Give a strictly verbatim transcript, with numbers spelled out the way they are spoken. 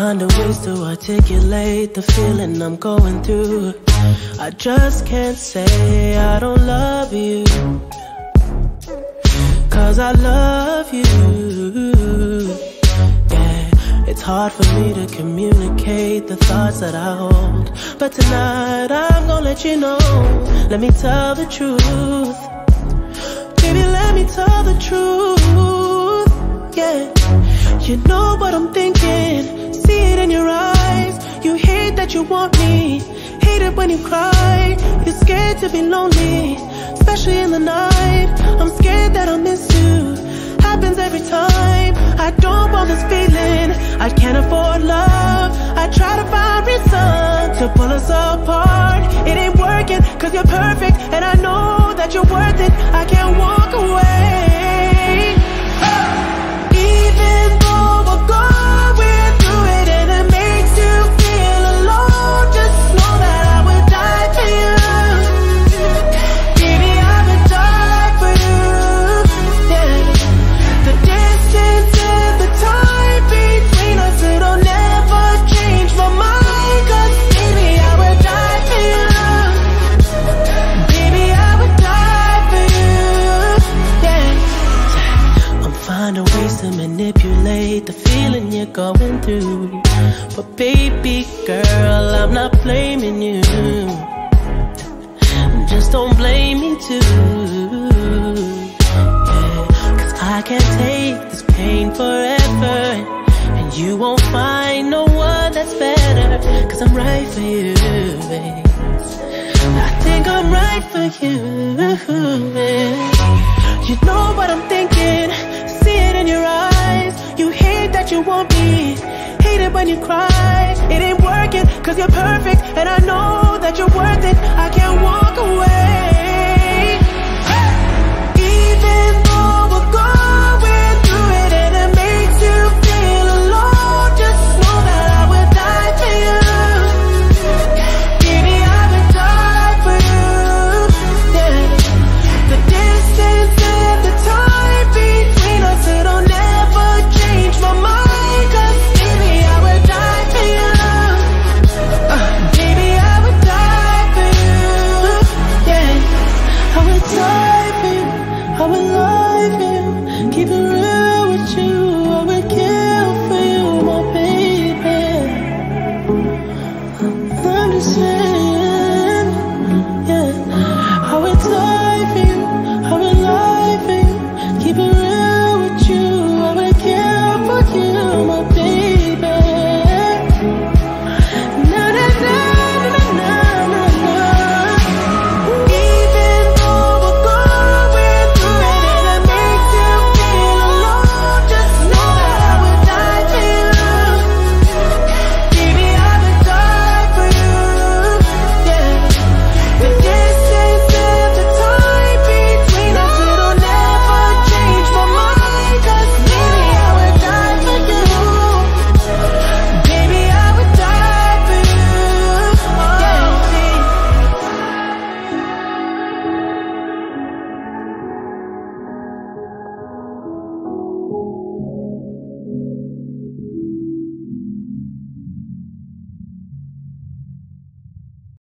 finding ways to articulate the feeling I'm going through. I just can't say I don't love you, cause I love you. Yeah, it's hard for me to communicate the thoughts that I hold, but tonight I'm gonna let you know. Let me tell the truth, baby, let me tell the truth. Yeah, you know what I'm thinking, see it in your eyes. You hate that you want me, hate it when you cry. You're scared to be lonely, especially in the night. I'm scared that I'll miss you, happens every time. I don't want this feeling, I can't afford love. I try to find reason to pull us apart. It ain't working, cause you're perfect, and I know that you're worth it. I can't walk away. Even though we're going through it and it makes you feel alone, just know that I would die for you. Baby, I would die for you. Yeah. The distance and the time between us, it'll never change my mind, cause baby, I would die for you. Baby, I would die for you. Yeah. I'm finding ways to manipulate the feeling you're going through, but baby girl, I'm not blaming you. Just don't blame me too. Yeah, cause I can't take this pain forever, and you won't find no one that's better, cause I'm right for you, babe. I think I'm right for you, babe. You know what I'm thinking, see it in your eyes. You hate that you want me, hate it when you cry. It ain't working, cause you're perfect, and I know that you're worth it. I can't walk away.